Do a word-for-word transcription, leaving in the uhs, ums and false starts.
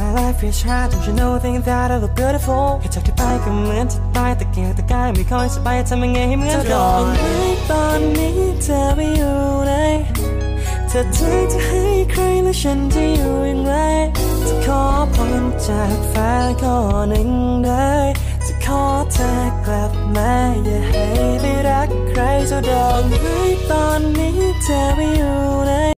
life is hard don't you know think that I look beautiful แค่จากที่ไปก็เหมือนจะตายแต่เกียงแต่กายไม่ค่อยสบายทำยังไงให้เหมือนก่อนดอกไม้ตอนนี้เธอไปอยู่ไหนเธอถึงจะให้ใครและฉันจะอยู่อย่างไรจะขอพรจากฟ้าข้อหนึ่งได้จะขอเธอกลับมาอย่าให้ไปรักใครเจ้าดอกไม้ตอนนี้เธอไปอยู่